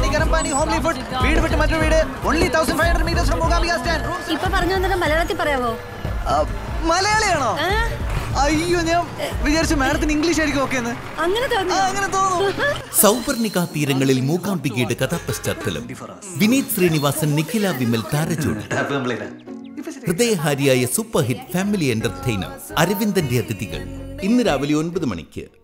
ഗരം പാനി, homely food. വീട് വിട്ട് മറ്റൊരു വീട്. Only 1500 meters from Mogambiya stand. ഇപ്പൊ പറഞ്ഞു വന്നത് മലയാളത്തിൽ പറയാവോ? മലയാളിയാണോ? അയ്യോ, ഞാൻ വിചാരിച്ചു മാഡത്തിന് ഇംഗ്ലീഷ് ആയിരിക്കും ഓക്കെ എന്ന്. അങ്ങനെ തോന്നുന്നു. സൗപർണിക തീരങ്ങളിൽ മൂകാംബികയുടെ കഥാപശ്ചാത്തലം. വിനീത് ശ്രീനിവാസൻ, നിഖില വിമൽ താരജോഡി. ഹൃദയഹാരിയായ സൂപ്പർ ഹിറ്റ് ഫാമിലി എന്റർടൈനർ അരവിന്ദന്റെ അതിഥികൾ. ഇന്ന് രാവിലെ 9 മണിക്ക്.